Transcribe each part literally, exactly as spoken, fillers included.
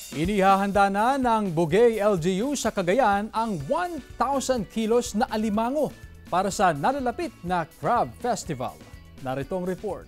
Inihahanda na ng Bugay L G U sa Cagayan ang one thousand kilos na alimango para sa nalalapit na Crab Festival. Narito ang report.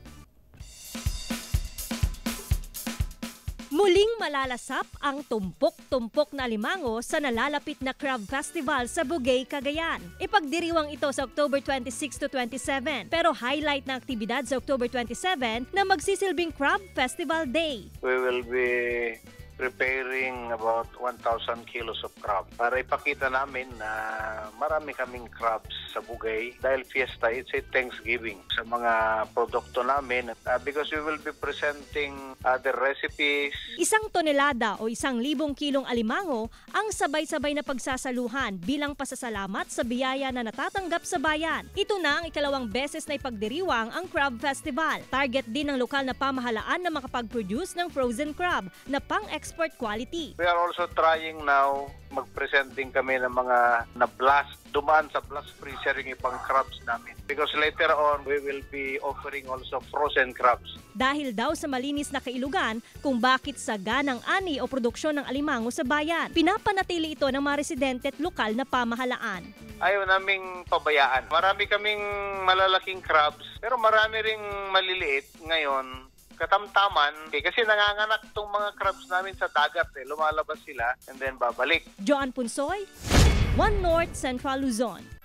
Muling malalasap ang tumpok-tumpok na alimango sa nalalapit na Crab Festival sa Bugay, Cagayan. Ipagdiriwang ito sa October twenty-six to twenty-seven, pero highlight ng aktibidad sa October twenty-seven na magsisilbing Crab Festival Day. We will be preparing about one thousand kilos of crab para ipakita namin na marami kaming crabs sa Bugay dahil fiesta, it's a Thanksgiving sa mga produkto namin uh, because we will be presenting other recipes. Isang tonelada o isang libong kilong alimango ang sabay-sabay na pagsasaluhan bilang pasasalamat sa biyaya na natatanggap sa bayan. Ito na ang ikalawang beses na ipagdiriwang ang Crab Festival. Target din ng lokal na pamahalaan na makapag-produce ng frozen crab na pang-export quality. We are also trying now, mag-presenting kami ng mga na-blast, dumaan sa blast freezer yung ibang crabs namin. Because later on, we will be offering also frozen crabs. Dahil daw sa malinis na kailugan kung bakit saganang ani o produksyon ng alimango sa bayan, pinapanatili ito ng mga residente at lokal na pamahalaan. Ayaw naming pabayaan. Marami kaming malalaking crabs, pero marami ring maliliit ngayon. Katamtaman, eh, kasi nanganganak tong mga crabs namin sa dagat, eh. Lumalabas sila and then babalik. Joan Punsoy, One North Central Luzon.